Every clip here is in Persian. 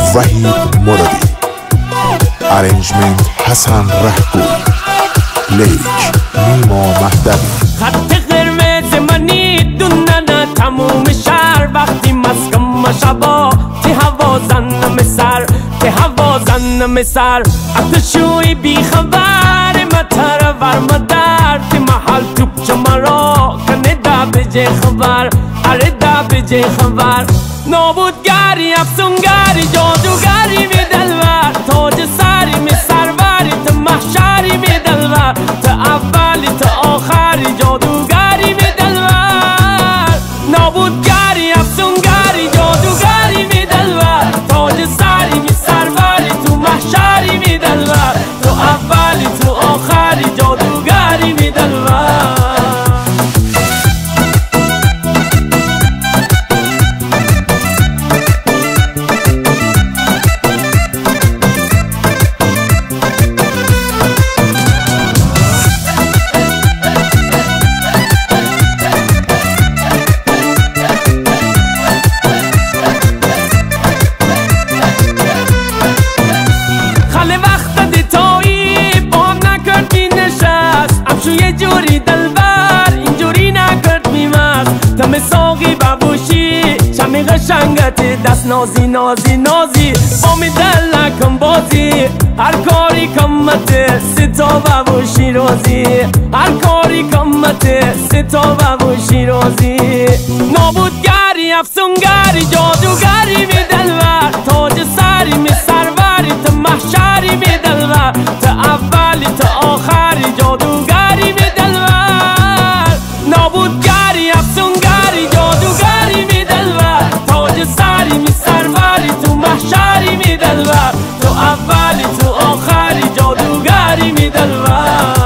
وحید مرادی، ارنجمنت حسن رهگو، لیک نیما مهدوی. خط قرمز منی دونن تموم شهر، وقتی مسکم شبا تی هوا زنم سر، تی هوا زنم سر. اتشوی بی خبر متر ور مدر، تی محل توپ چمرا کنه دا بجه خبر، اره دا بجه خبر. نابودگری افسونگری جادوگری می دلور، تاج سری می سروری تو محشری می دلور، تو اولی تو آخری جادوگری می دلور. نابودگری افسونگری جادوگری می دلور، تاج سری می سروری تو محشری می دلور، تو اولی تو آخری جادوگری می دلور. یه جوری دلبر اینجوری نکرد میمست، تم ساقی ببوشی شمی قشنگت دست نازی نازی نازی، با می دل نکن بازی، هر کاری کمت ستا ببوشی روزی، هر کاری کمت ستا ببوشی روزی. نابودگری افسونگری جادوگری می دلبر، تاج سری می سروری تو محشری می دلبر، تو اولی تو آخری جادوگری می دلبر. نابودگری افسونگری جادوگری می دلبر، تاج سری می سروری تو محشری می دلبر، تو اولی تو آخری جادوگری می دلبر.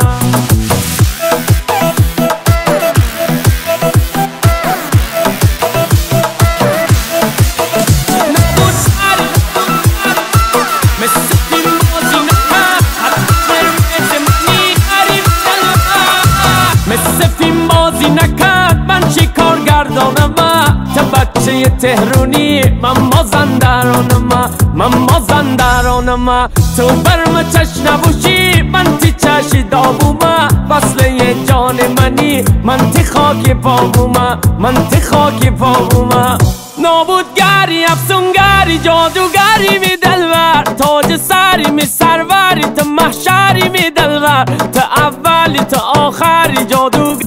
بچه تهرونی من مازندرانم، من مازندرانم. تو برم چش نبوشی من تی چش داغوم، وصله جان منی من تی خاک پاغوم، من تی خاک پاغوم. نابودگری افسونگری جادوگری می دلور، تاج سری می سروری تو محشری می دلور، تو اولی تو آخری جادوگری